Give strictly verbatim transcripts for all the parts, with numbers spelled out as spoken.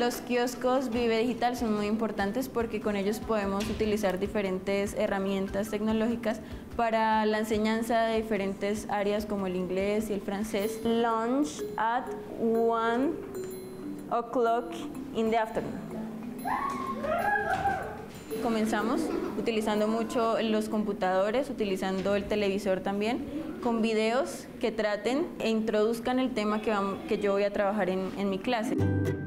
Los kioscos Vive Digital son muy importantes porque con ellos podemos utilizar diferentes herramientas tecnológicas para la enseñanza de diferentes áreas como el inglés y el francés. Lunch at one o'clock in the afternoon. Comenzamos utilizando mucho los computadores, utilizando el televisor también, con videos que traten e introduzcan el tema que, vamos, que yo voy a trabajar en, en mi clase.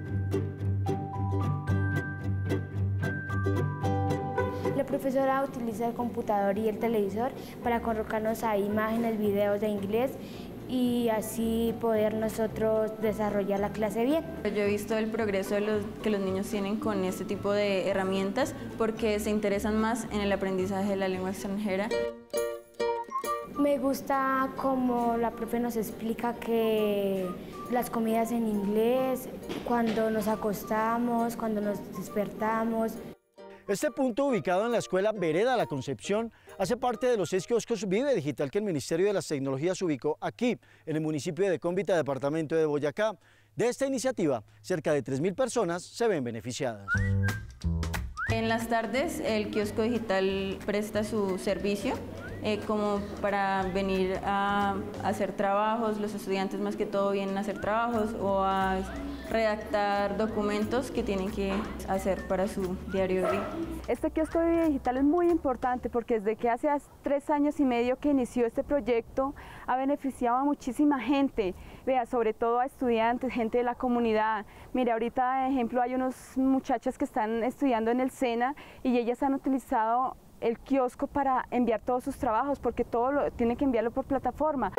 La profesora utiliza el computador y el televisor para colocarnos ahí imágenes, videos de inglés y así poder nosotros desarrollar la clase bien. Yo he visto el progreso de los, que los niños tienen con este tipo de herramientas porque se interesan más en el aprendizaje de la lengua extranjera. Me gusta cómo la profe nos explica que las comidas en inglés, cuando nos acostamos, cuando nos despertamos. Este punto, ubicado en la escuela Vereda La Concepción, hace parte de los seis kioscos Vive Digital que el Ministerio de las Tecnologías ubicó aquí, en el municipio de Cómbita, departamento de Boyacá. De esta iniciativa, cerca de tres mil personas se ven beneficiadas. En las tardes, el kiosco digital presta su servicio eh, como para venir a, a hacer trabajos. Los estudiantes más que todo vienen a hacer trabajos o a redactar documentos que tienen que hacer para su diario vivir. Este kiosco Vive Digital es muy importante porque desde que hace tres años y medio que inició este proyecto ha beneficiado a muchísima gente, vea, sobre todo a estudiantes, gente de la comunidad. Mira, ahorita, de ejemplo, hay unas muchachas que están estudiando en el SENA y ellas han utilizado el kiosco para enviar todos sus trabajos porque todo lo tienen que enviarlo por plataforma.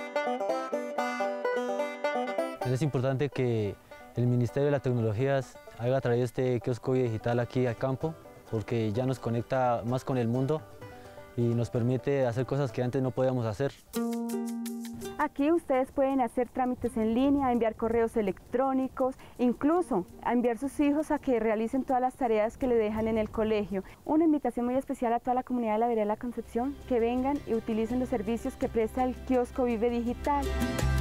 Es importante que el Ministerio de las Tecnologías haya traído este kiosco digital aquí al campo porque ya nos conecta más con el mundo y nos permite hacer cosas que antes no podíamos hacer. Aquí ustedes pueden hacer trámites en línea, enviar correos electrónicos, incluso a enviar sus hijos a que realicen todas las tareas que le dejan en el colegio. Una invitación muy especial a toda la comunidad de la Vereda La Concepción, que vengan y utilicen los servicios que presta el kiosco Vive Digital.